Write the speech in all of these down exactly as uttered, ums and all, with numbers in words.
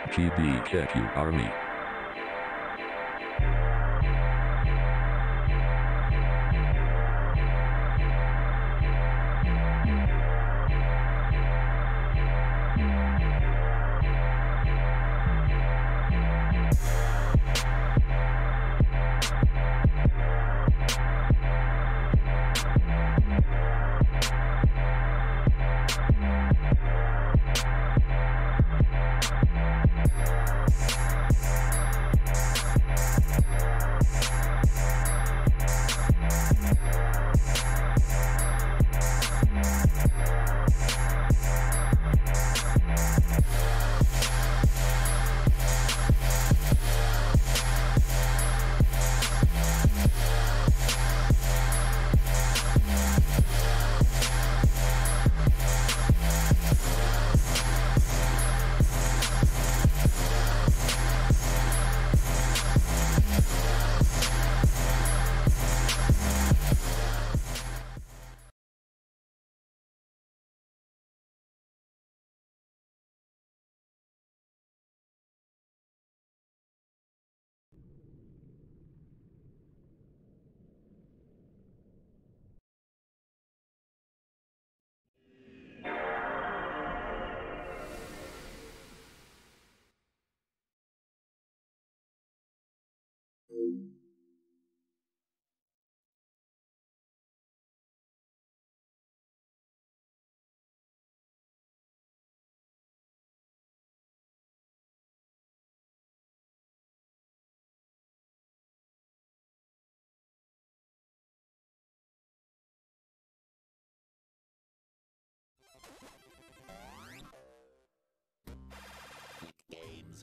G B K Q Army. Games.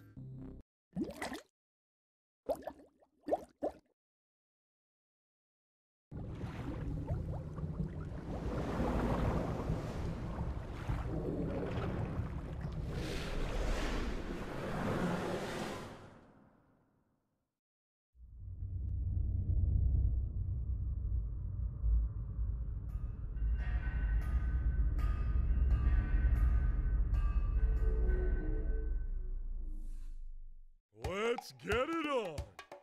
Let's get it on!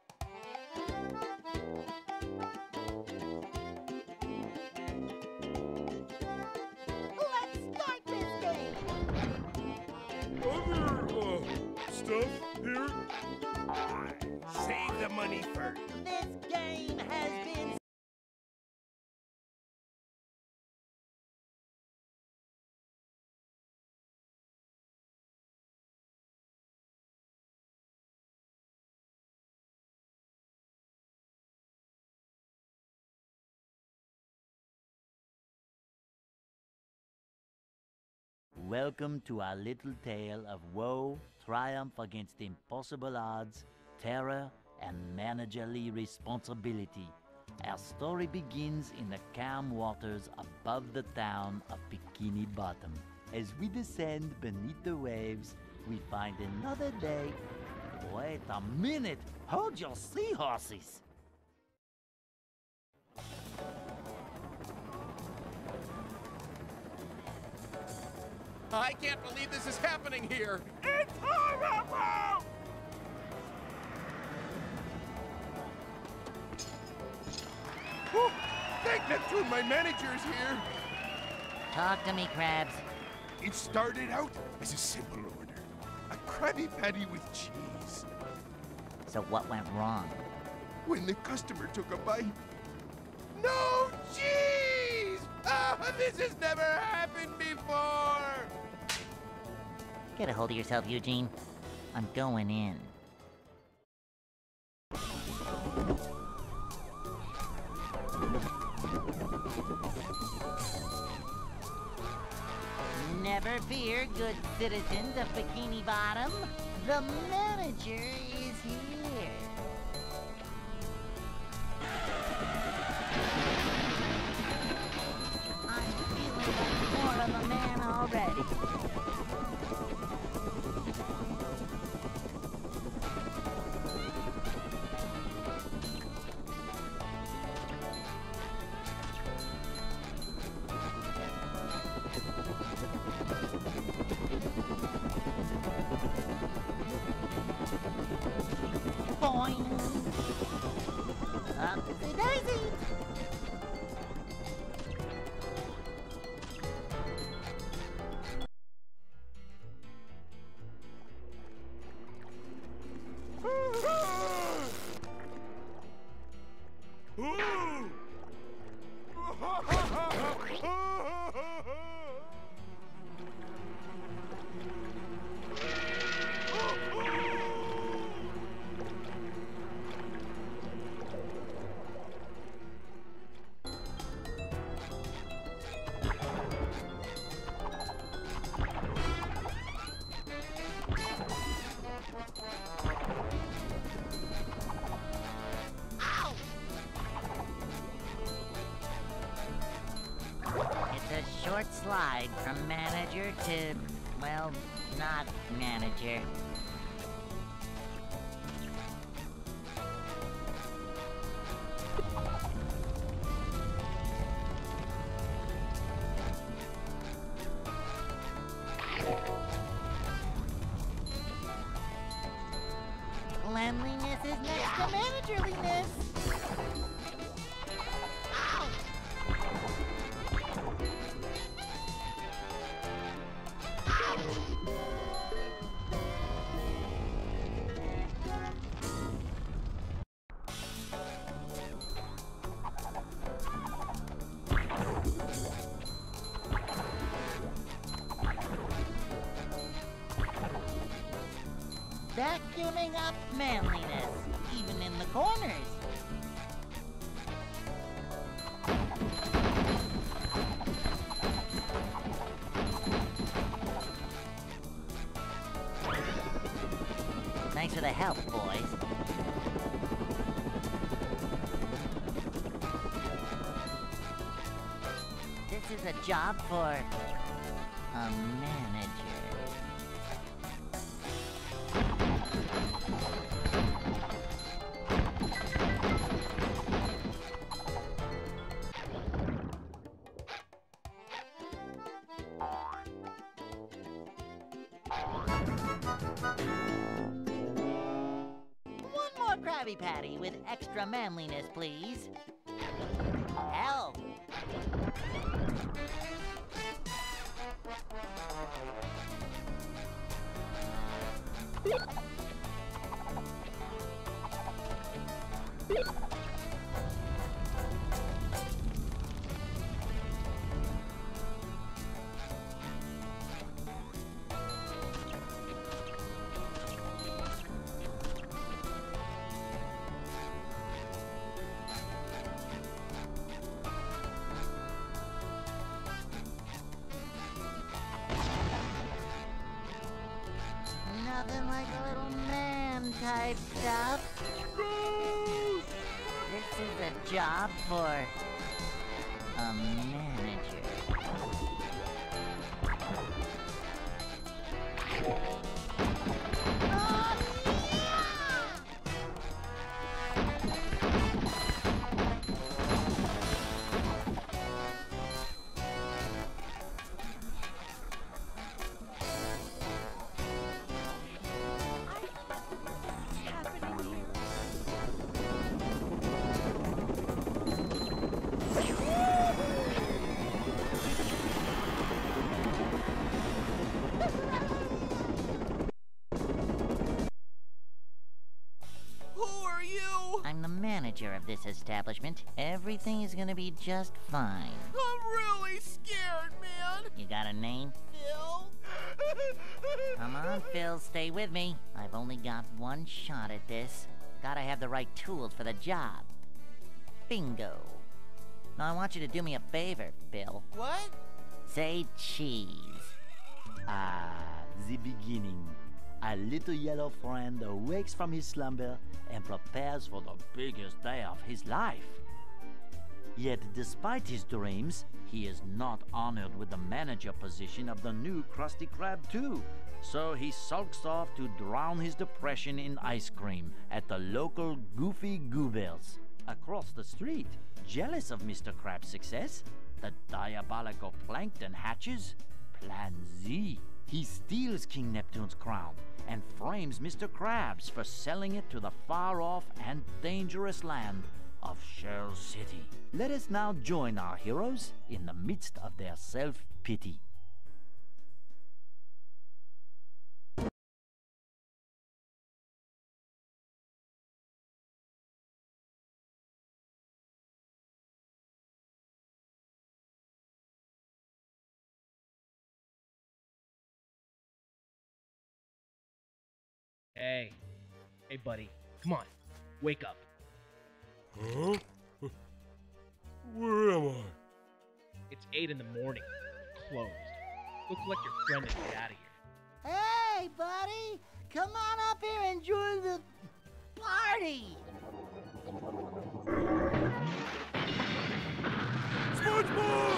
Let's start this game! Other, uh, stuff here? Save the money first. This game has been... Welcome to our little tale of woe, triumph against impossible odds, terror, and managerly responsibility. Our story begins in the calm waters above the town of Bikini Bottom. As we descend beneath the waves, we find another day. Wait a minute! Hold your seahorses! I can't believe this is happening here. It's horrible! Whew. Thank Neptune, my manager's here. Talk to me, Krabs. It started out as a simple order. A Krabby Patty with cheese. So what went wrong? When the customer took a bite, no cheese! Ah, this has never happened before! Get a hold of yourself, Eugene. I'm going in. Never fear, good citizens of Bikini Bottom. The manager is here. I'm feeling like more of a man already. Boing. Upsy daisy. Ooh! It's a short slide from manager to, well, not manager. Cleanliness is next to managerliness. Ow! Vacuuming up manliness, even in the corners. Thanks for the help, boys. This is a job for a manager. One more Krabby Patty with extra manliness, please. Help! Nothing like a little man type stuff. This is a job for a manager. Oh, I'm the manager of this establishment. Everything is gonna be just fine. I'm really scared, man. You got a name? Phil? Come on, Phil, stay with me. I've only got one shot at this. Gotta have the right tools for the job. Bingo. Now I want you to do me a favor, Phil. What? Say cheese. Ah, the beginning. A little yellow friend awakes from his slumber and prepares for the biggest day of his life. Yet, despite his dreams, he is not honored with the manager position of the new Krusty Krab two. So he sulks off to drown his depression in ice cream at the local Goofy Goobers. Across the street, jealous of Mister Krab's success, the diabolical Plankton hatches Plan Z. He steals King Neptune's crown and frames Mister Krabs for selling it to the far-off and dangerous land of Shell City. Let us now join our heroes in the midst of their self-pity. Hey. Hey, buddy. Come on. Wake up. Huh? Where am I? It's eight in the morning. Closed. Go collect your friend and get out of here. Hey, buddy! Come on up here and join the party! SpongeBob!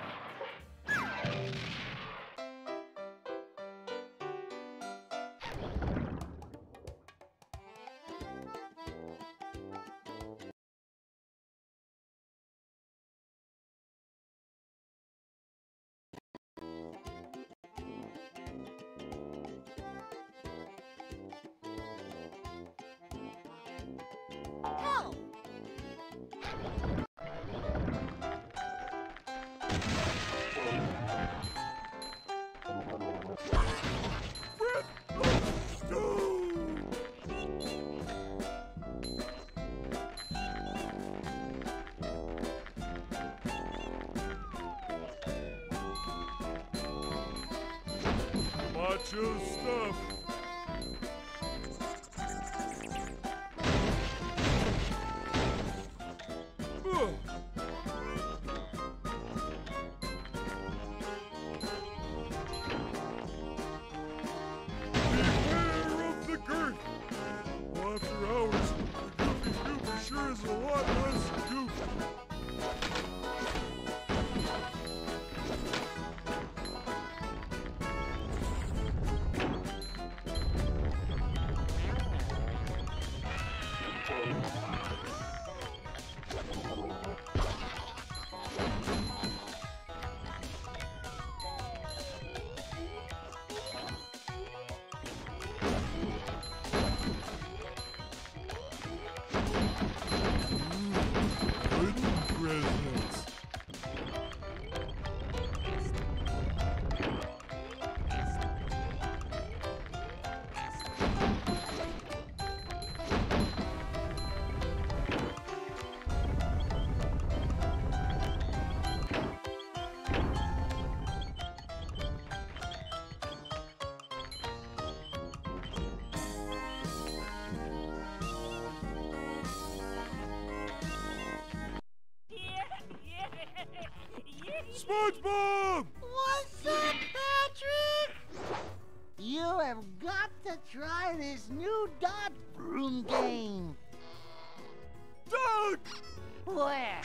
Help! Watch your stuff. Ugh. Beware of the girth. Well, after hours, the Goofy Goober sure is a lot less goofy. Presents. SpongeBob! What's up, Patrick? You have got to try this new dot broom game. Doug! Where?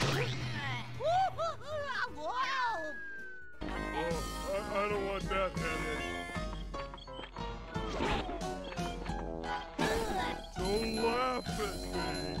Whoa! Oh, I, I don't want that headache. Don't laugh at me.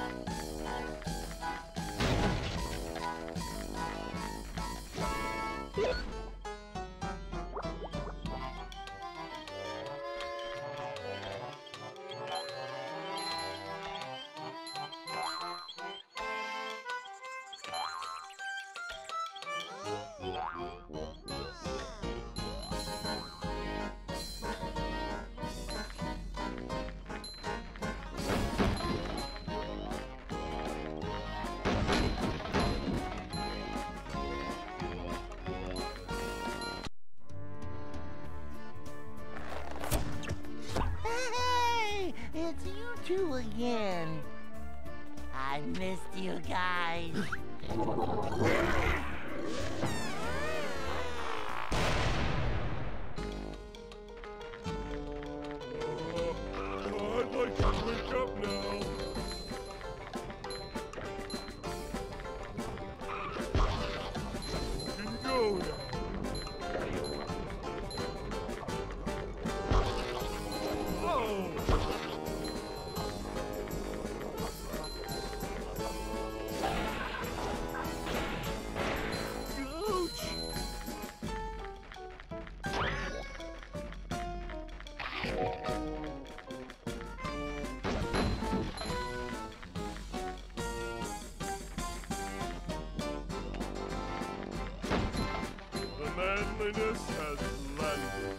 Hey, it's you two again. I missed you guys. Oh, I'd like to wake up now. You can go now. Oh! manliness has landed.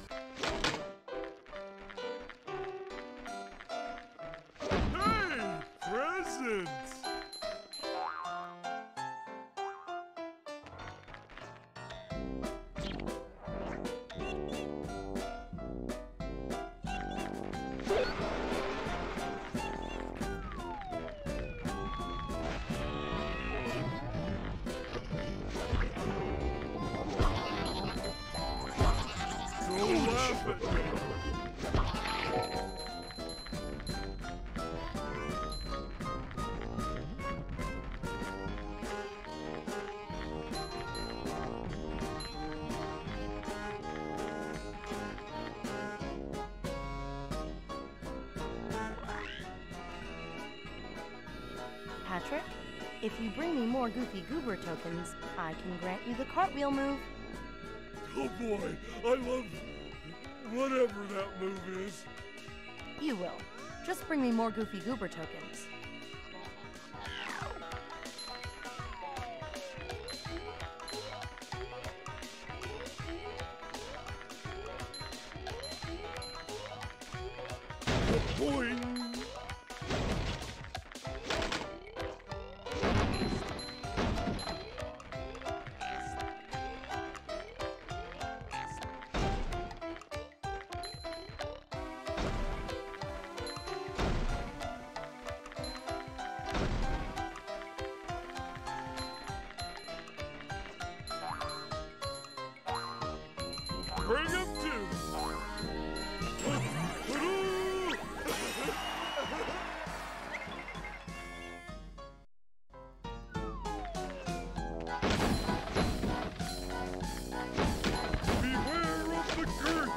Hey! Presents! Don't laugh at me. Patrick, if you bring me more Goofy Goober tokens, I can grant you the cartwheel move. Oh boy, I love whatever that move is. You will. Just bring me more Goofy Goober tokens. Boing! Bring him to! Beware of the girth!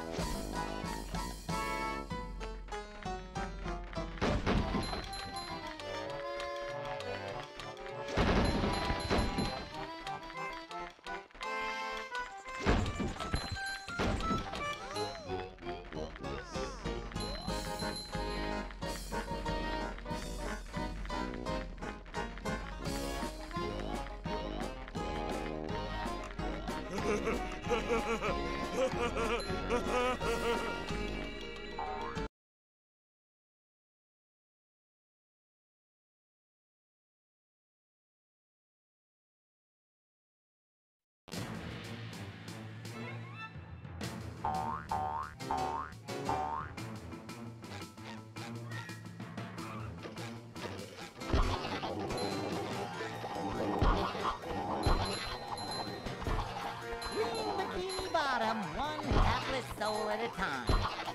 Bikini Bottom, one hapless soul at a time.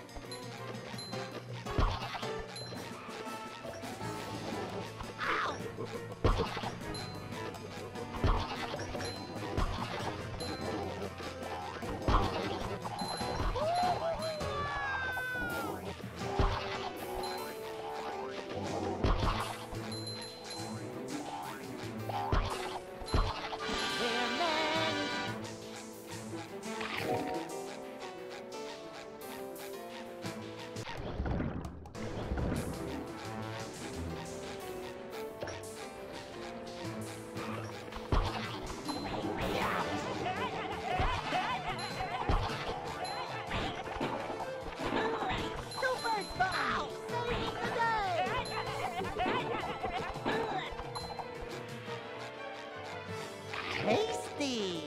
Tasty!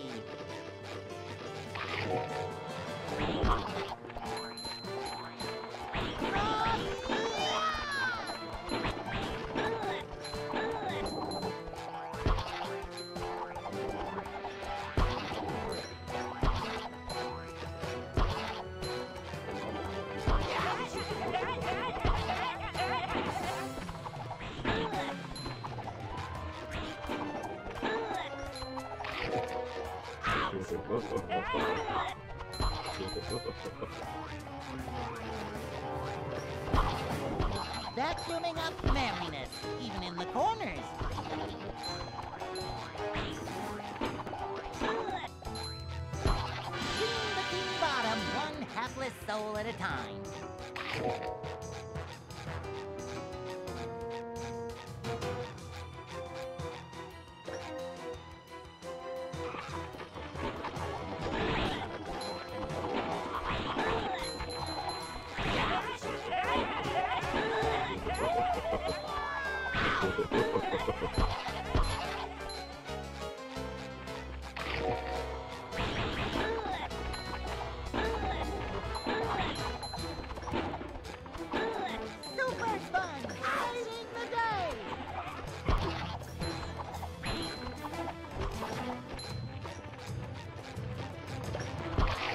Vacuuming up merriness, even in the corners. Team Bikini Bottom, one hapless soul at a time.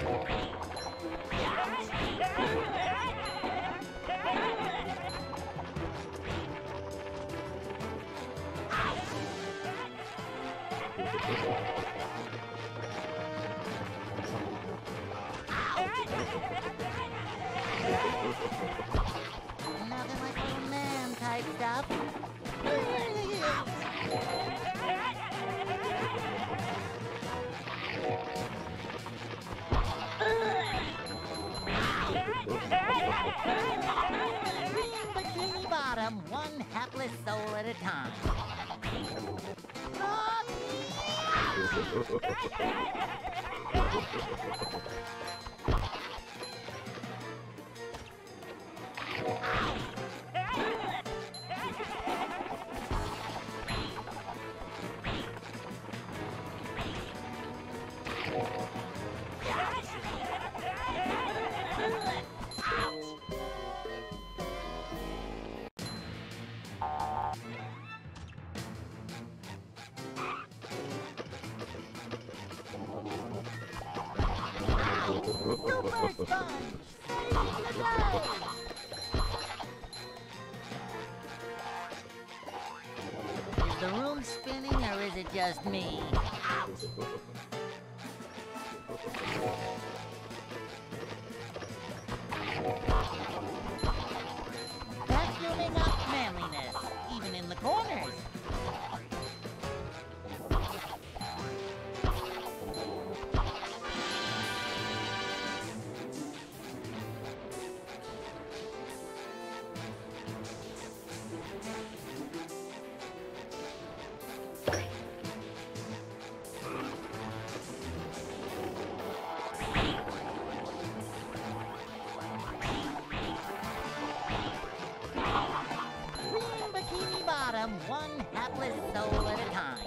Nothing like old man type stuff. Green Bikini Bottom, one hapless soul at a time. Super Sponge! Saving the day! Is the room spinning or is it just me? Vacuuming up manliness, even in the corners. One hapless soul at a time.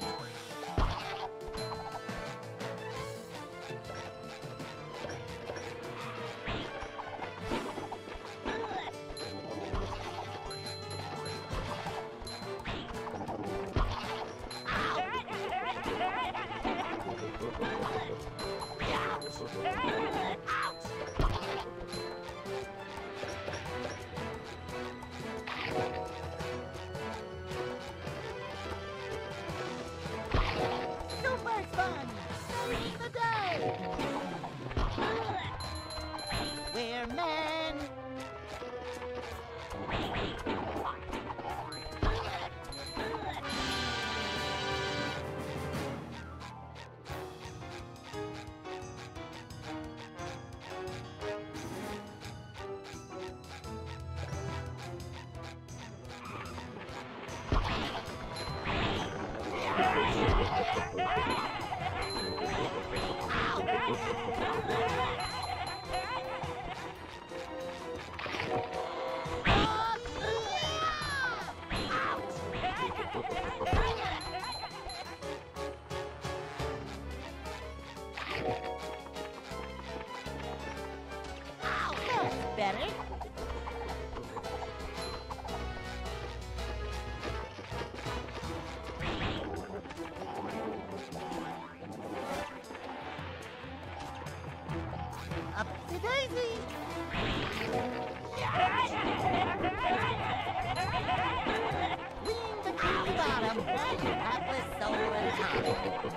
We're men. Better. Up to Daisy. Lean Bikini Bottom, one hapless soul at a time.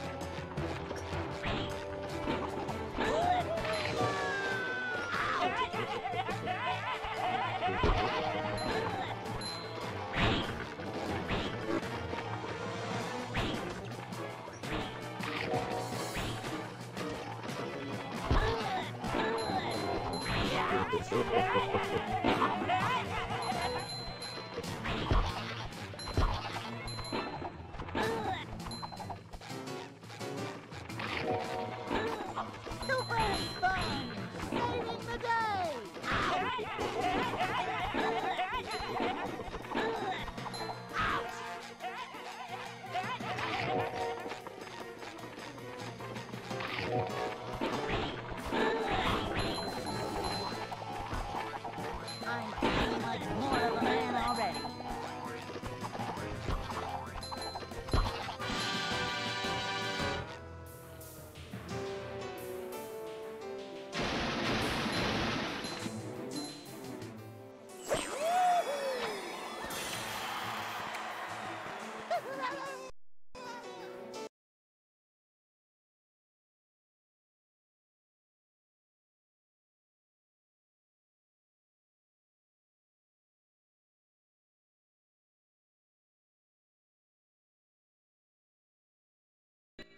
Super Sponge, saving the day! I'm feeling like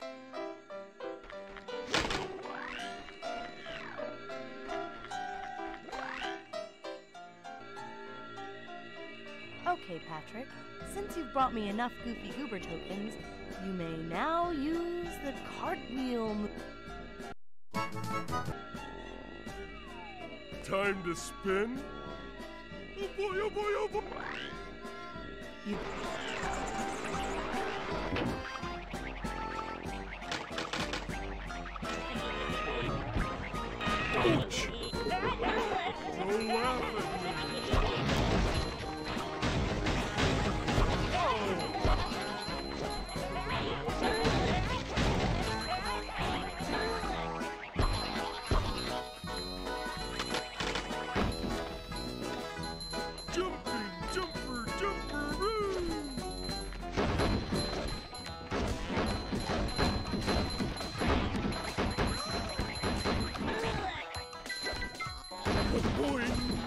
Okay, Patrick. Since you've brought me enough Goofy Goober tokens, you may now use the cartwheel move. Time to spin? Oh boy, oh boy, oh boy! You... Ouch! Don't laugh at me! Jumping, jumper, jumperoo! Boy!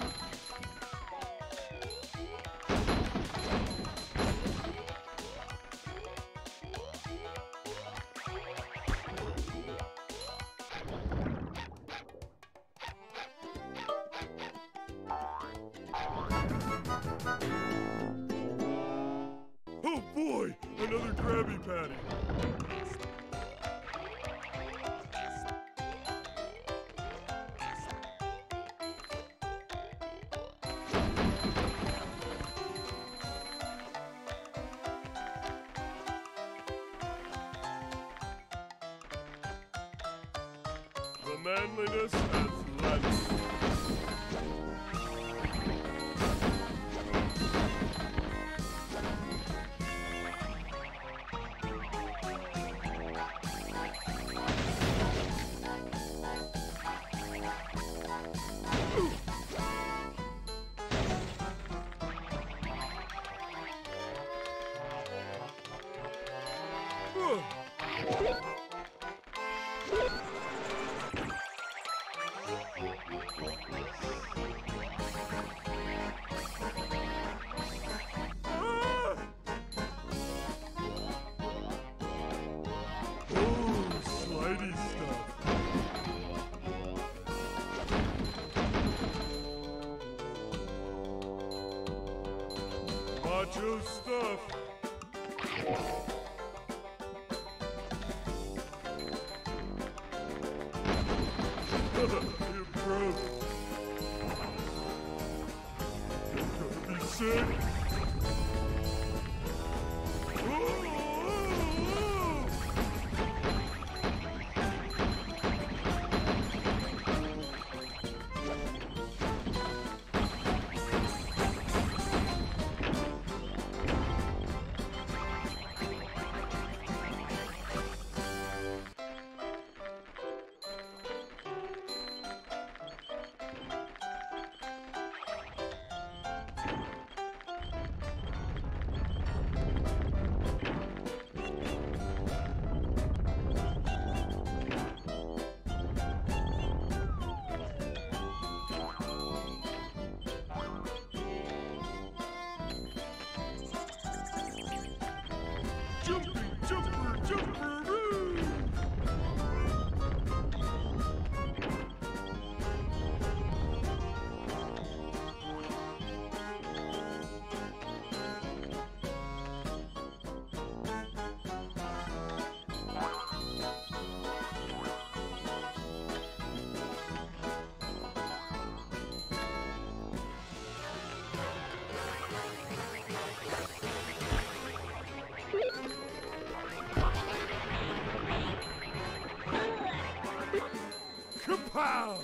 Oh boy! Another Krabby Patty! The manliness has left. Macho stuff. It broke. You're gonna be sick. Jumping, jumper, jumperoo! Kapow!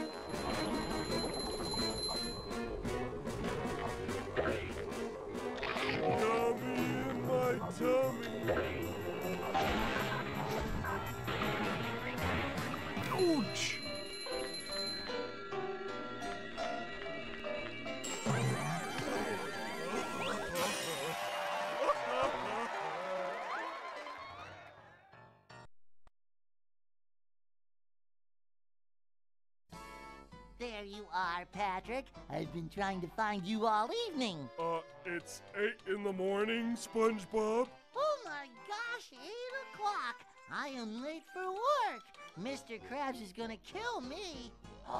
Yummy in my tummy. Ouch! There you are, Patrick. I've been trying to find you all evening. Uh, it's eight in the morning, SpongeBob. Oh my gosh, eight o'clock. I am late for work. Mister Krabs is gonna kill me.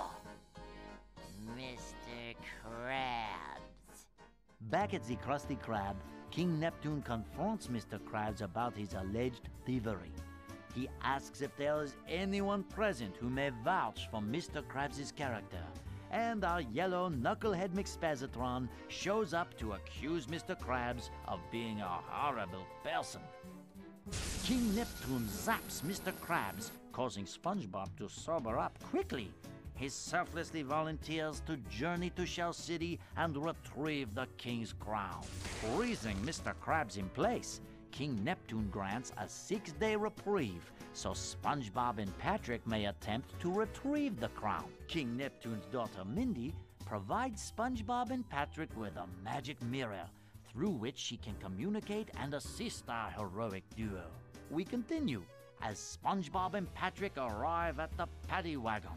Mister Krabs. Back at the Krusty Krab, King Neptune confronts Mister Krabs about his alleged thievery. He asks if there is anyone present who may vouch for Mister Krabs' character, and our yellow knucklehead McSpazatron shows up to accuse Mister Krabs of being a horrible person. King Neptune zaps Mister Krabs, causing SpongeBob to sober up quickly. He selflessly volunteers to journey to Shell City and retrieve the king's crown. Freezing Mister Krabs in place, King Neptune grants a six-day reprieve so SpongeBob and Patrick may attempt to retrieve the crown. King Neptune's daughter Mindy provides SpongeBob and Patrick with a magic mirror through which she can communicate and assist our heroic duo. We continue as SpongeBob and Patrick arrive at the paddy wagon.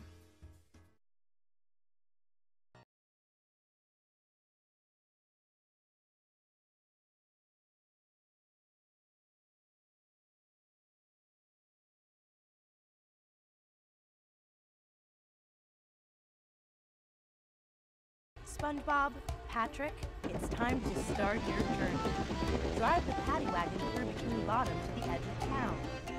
SpongeBob, Patrick, it's time to start your journey. Drive the paddy wagon through Bikini Bottom to the edge of town.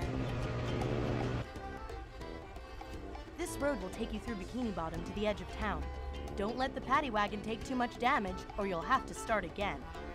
This road will take you through Bikini Bottom to the edge of town. Don't let the paddy wagon take too much damage, or you'll have to start again.